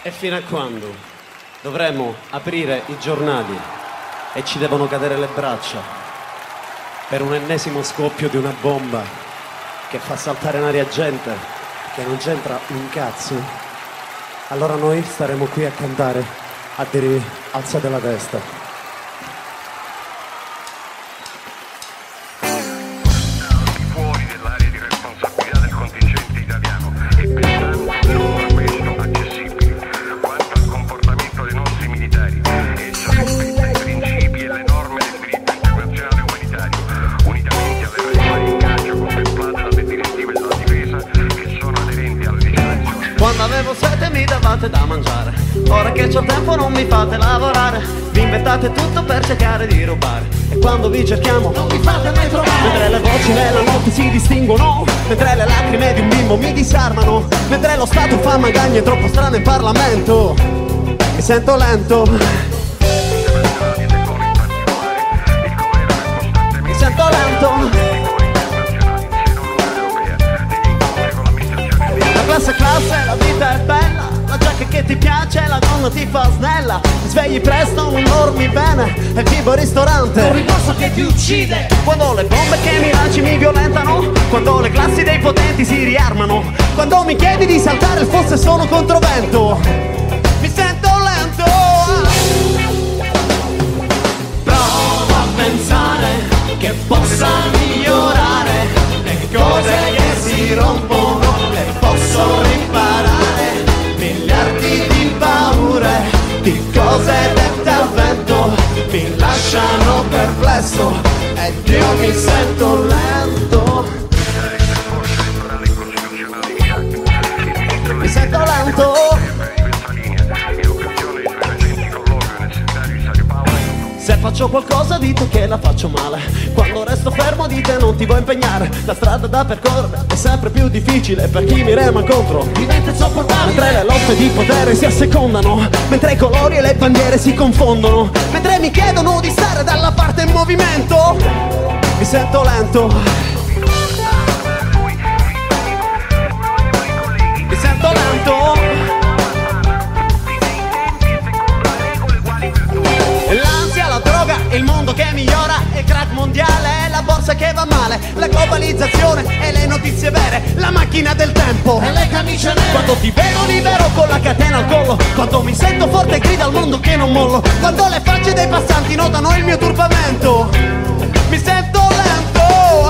E fino a quando dovremo aprire i giornali e ci devono cadere le braccia per un ennesimo scoppio di una bomba che fa saltare in aria gente che non c'entra un cazzo, allora noi staremo qui a cantare, a dirvi alzate la testa. Quando avevo sete mi davate da mangiare, ora che c'ho tempo non mi fate lavorare. Vi inventate tutto per cercare di rubare, e quando vi cerchiamo non mi fate mai trovare. Mentre le voci nella notte si distinguono, mentre le lacrime di un bimbo mi disarmano, mentre lo Stato fa magagne troppo strane in Parlamento, mi sento lento. Mi sento lento. Classe, la vita è bella, la giacca che ti piace, la donna ti fa snella. Ti svegli presto, non dormi bene, e vivo al ristorante un riposo che ti uccide. Quando le bombe che mi lanci mi violentano, quando le classi dei potenti si riarmano, quando mi chiedi di saltare il fosso e sono controvento, mi sento lento. Provo a pensare che possa migliorare le cose che si rompono. Posso riparare miliardi di paure, di cose dette al vento, mi lasciano perplesso ed io mi sento lento. Mi sento lento. Se faccio qualcosa dite che la faccio male, quando resto fermo dite non ti vuoi impegnare. La strada da percorrere è sempre più difficile per chi mi rema contro, diventa insopportabile. Mentre le lotte di potere si assecondano, mentre i colori e le bandiere si confondono, mentre mi chiedono di stare dalla parte in movimento, mi sento lento. Mi sento lento. L'ansia, la droga, il mondo che migliora, il crack mondiale, la borsa che va male, la globalizzazione e le notizie vere, la macchina del tempo e le camicie nere. Quando ti vedo libero con la catena al collo, quando mi sento forte e grido al mondo che non mollo, quando le facce dei passanti notano il mio turbamento, mi sento lento.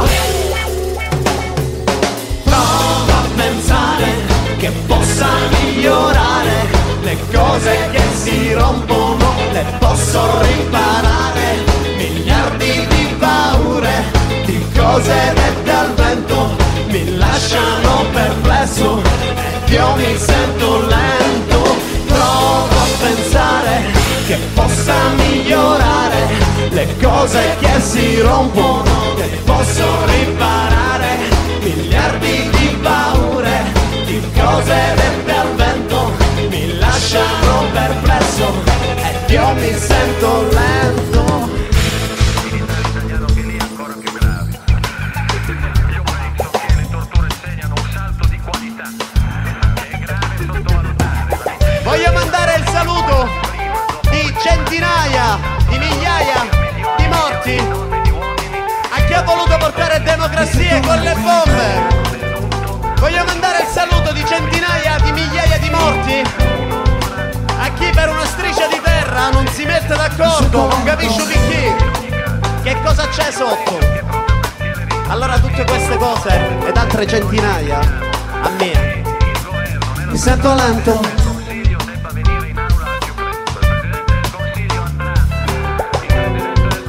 Provo a pensare che possa migliorare le cose che si rompono, le posso riparare, miliardi di paure, di cose dette al vento, mi lasciano perplesso ed io mi sento lento. Provo a pensare che possa migliorare le cose che si rompono, che posso riparare, miliardi di paure, di cose dette al vento, mi lasciano perplesso ed io mi sento lento. Il militare italiano che lì è ancora più grave. Io penso che le torture segnano un salto di qualità. È grave sottovalutare. Voglio mandare il saluto di centinaia, di migliaia di morti a chi ha voluto portare democrazia con le bombe. Voglio mandare il saluto di centinaia di migliaia di morti a chi per una striscia di terra non si mette d'accordo, non capisce perché, che cosa c'è sotto. Allora tutte queste cose ed altre centinaia a me mi sento lento.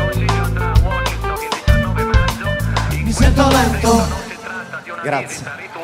Mi sento lento. Grazie.